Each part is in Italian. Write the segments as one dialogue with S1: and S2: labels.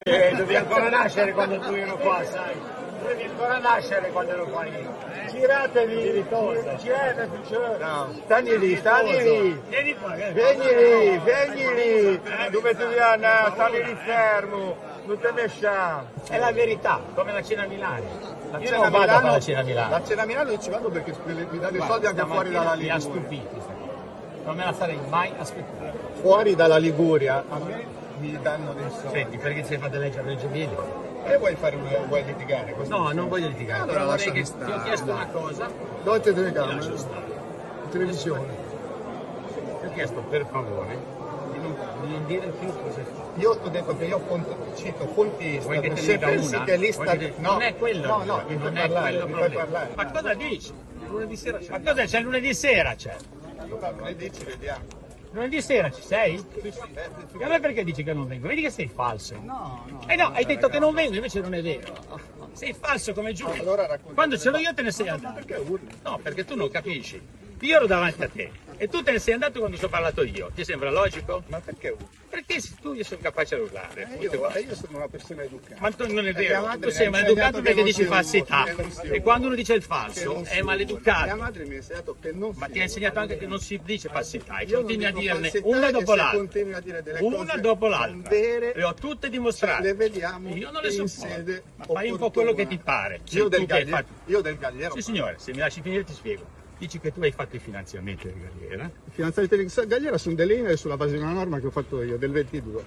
S1: Devi ancora nascere quando tu ero qua, sai? Devi ancora nascere quando ero qua io. Giratevi, giratevi, no. Stani lì. Vieni qua, vieni lì. Dove tu devi andare? Stani lì fermo. Non te ne scià. È la verità, come la cena a Milano. Io non vado a fare la cena a Milano.
S2: La cena a Milano io ci vado perché mi dà dei soldi anche fuori dalla Liguria.
S1: Mi ha stupito. Non me la sarei mai aspettata.
S2: Fuori dalla Liguria a me mi danno dei soldi.
S1: Senti, perché ti sei fatto leggere Reggio Emilia?
S2: E vuoi litigare?
S1: No, non voglio litigare.
S2: Allora lasciami
S1: ti
S2: stare.
S1: ho chiesto una cosa.
S2: Dove te ne
S1: Ti lascio
S2: camera?
S1: stare.
S2: Televisione.
S1: Ti ho chiesto per favore di non dire più cose fa.
S2: Io ho detto che io cito fonti
S1: Vuoi che te ne
S2: se
S1: dica
S2: pensi
S1: una?
S2: che lista
S1: No, non è quello.
S2: No, mi
S1: non
S2: fai
S1: è
S2: parlare,
S1: quello
S2: mi fai
S1: problema.
S2: parlare.
S1: Ma cosa dici? Lunedì sera c'è. Ma cosa c'è? Lunedì sera c'è.
S2: Lunedì ci vediamo.
S1: Lunedì sera ci sei? E allora perché dici che non vengo? Vedi che sei falso. No, hai detto che non vengo, invece non è vero. Sei falso come Giulio.
S2: Allora racconta.
S1: Quando ce l'ho io te ne sei andato.
S2: Perché urli?
S1: No, perché tu non capisci. Io ero davanti a te e tu te ne sei andato quando ci ho parlato io. Ti sembra logico?
S2: Ma perché urli?
S1: Perché tu io sono capace di urlare.
S2: Io sono una persona educata.
S1: Ma tu non è
S2: Mia
S1: vero,
S2: madre
S1: tu sei
S2: mi ha
S1: maleducato
S2: insegnato
S1: perché
S2: che
S1: dici
S2: non si
S1: falsità.
S2: urla, che non si
S1: E
S2: urla.
S1: quando uno dice il
S2: Che
S1: falso
S2: non si
S1: è
S2: urla.
S1: maleducato.
S2: Mia madre mi ha insegnato che non si
S1: Ma ti ha insegnato anche che non si dice falsità e
S2: Io non
S1: continui a
S2: dico
S1: dirne
S2: falsità
S1: una
S2: e
S1: dopo
S2: se
S1: l'altra.
S2: continui a dire delle
S1: Una
S2: cose
S1: dopo
S2: non
S1: l'altra.
S2: vere,
S1: Le ho tutte dimostrate.
S2: le vediamo
S1: Io non le
S2: in
S1: sopporto.
S2: sede
S1: Ma fai un po' quello che ti pare. Sei
S2: Io
S1: tu
S2: del
S1: che hai
S2: Galliero.
S1: fatto-
S2: Io del Galliero.
S1: Sì signore, se mi lasci finire ti spiego. Dici che tu hai fatto i finanziamenti del Galliera.
S2: I finanziamenti del Galliera sono delle linee sulla base di una norma che ho fatto io, del 22.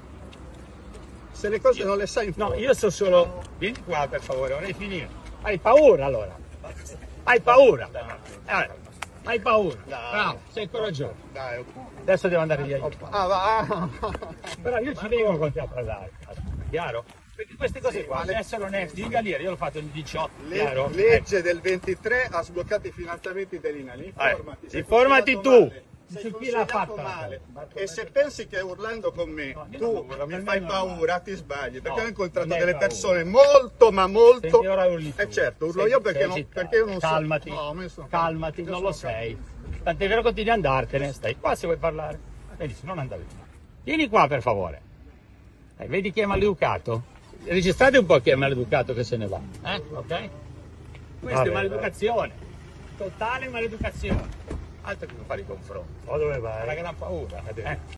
S2: Se le cose non le sai in
S1: No, io so solo. Vieni qua per favore, vorrei finire. Hai paura allora? Hai paura? Hai paura? Bravo, sei coraggioso.
S2: Dai,
S1: Adesso devo andare via io.
S2: va.
S1: Però io ci vengo con te a parlare. Chiaro? Perché queste cose qua,
S2: le-
S1: essere onesti, il Galliera io l'ho fatto nel 18, chiaro?
S2: Legge del 23 ha sbloccato i finanziamenti dell'INAL.
S1: Informati
S2: Sei
S1: tu.
S2: consigliato
S1: Su
S2: Sei
S1: chi l'ha
S2: consigliato
S1: fatta?
S2: male. E se pensi che urlando con me
S1: No, io
S2: tu
S1: non urlo,
S2: mi
S1: per
S2: fai
S1: me è normale.
S2: paura, ti sbagli, perché
S1: No,
S2: ho incontrato
S1: non è
S2: delle
S1: paura.
S2: persone molto ma molto.
S1: Senti, ora urli tu.
S2: certo, urlo
S1: Sei-
S2: io perché,
S1: sei
S2: non,
S1: agitato.
S2: perché io non
S1: Calmati,
S2: so. No, ma io sono
S1: calmati,
S2: io
S1: non lo
S2: sono
S1: sei. Tant'è vero che continui ad andartene, stai qua se vuoi parlare. Benissimo, non andare via. Vieni qua per favore. Vedi chi è maleducato? Registrate un po' chi è maleducato che se ne va. Ok? Questa è maleducazione. Totale maleducazione. Altro che non fare i confronti. Ma dove vai? Una gran paura.